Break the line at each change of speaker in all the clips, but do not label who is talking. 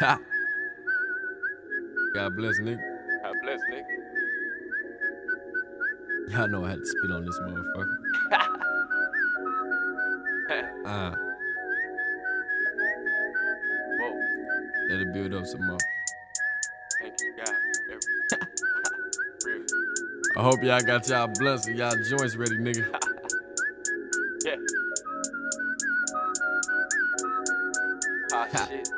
Ha. God bless, nigga.
God bless, nigga.
Y'all know I had to spit on this motherfucker.
Whoa.
Let it build up some more.
Thank you, God. Real.
I hope y'all got y'all blunts and y'all joints ready, nigga.
Yeah. Ah, shit.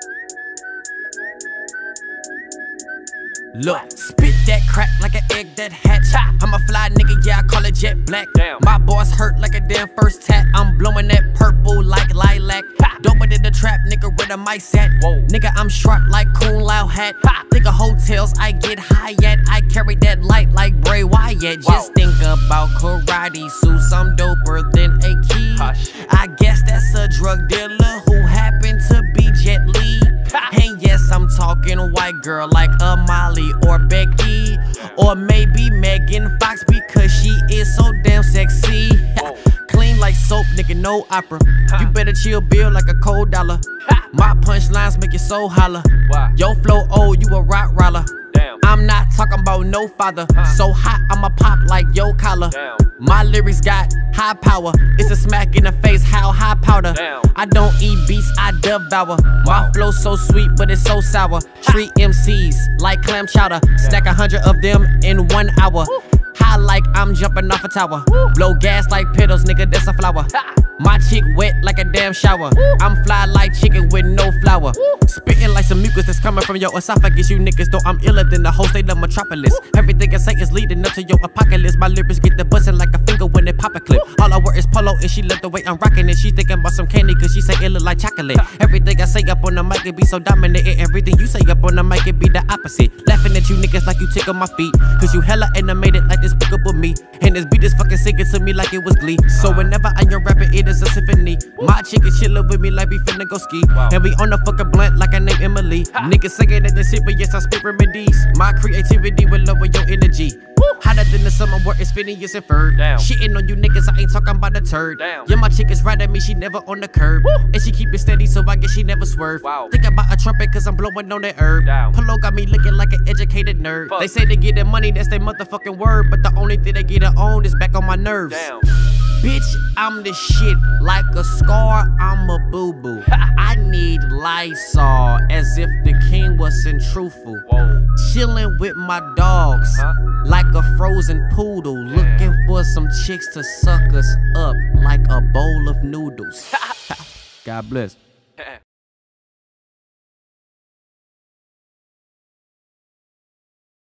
Look, spit that crack like an egg that hatch. I'm a fly nigga, yeah, I call it jet black.
Damn.
My boss hurt like a damn first tat. I'm blowing that purple like lilac. Doper than the trap, nigga, where the mice at?
Whoa.
Nigga, I'm sharp like Coon Lao hat. Think of hotels I get high at. I carry that light like Bray Wyatt. Just think about karate suits, I'm doper than a key. I guess that's a drug dealer who happened to be Jet Li. And yes, I'm talking white girl like a Molly or Becky, or maybe Megan Fox because she is so damn sexy. Clean like soap, nigga, no opera. You better chill, bill like a cold dollar. My punchlines make you so holler. Yo flow old, you a rock roller. I'm not talking about no father. So hot, I'ma pop like yo collar. My lyrics got high power. It's a smack in the face, how high powder. I don't eat beats, I devour. My flow so sweet, but it's so sour. Treat MCs like clam chowder. Stack 100 of them in 1 hour. High like I'm jumping off a tower. Blow gas like pedals, nigga, that's a flower. My chick wet like a damn shower. I'm fly like chicken with no flour. Spitting like some mucus that's coming from your esophagus. You niggas though I'm iller than the whole state of Metropolis. Everything I say is leading up to your apocalypse. My lyrics get the bustin' like a finger when they pop a clip. All I wear is polo and she love the way I'm rocking it. She thinking about some candy cause she say it look like chocolate. Everything I say up on the mic it be so dominant, and everything you say up on the mic it be the opposite. Laughing at you niggas like you tickle my feet, cause you hella animated like Despicable Me. And this beat is fucking singing to me like it was Glee. So whenever I am rapping it is a symphony. My chick is chillin' with me like we finna go ski. And we on the fucking blunt like I named Emily. Niggas saying that this shit, but yes I spit remedies. My creativity will lower your energy. Hotter than the summer where it's Phineas and Ferb. Shitting on you niggas, I ain't talking about a turd. Yeah, my chick is right at me, she never on the curb. And she keep it steady, so I guess she never swerve. Think about a trumpet, cause I'm blowing on that herb. Polo got me looking like an educated nerd. They say they get their money, that's their motherfucking word. But the only thing they get it on is back on my nerves. Bitch, I'm the shit. Like a scar, I'm a boo-boo. I need Lysol, as if the king wasn't truthful. Chillin' with my dogs, like a frozen poodle. Looking for some chicks to suck us up like a bowl of noodles.
God bless.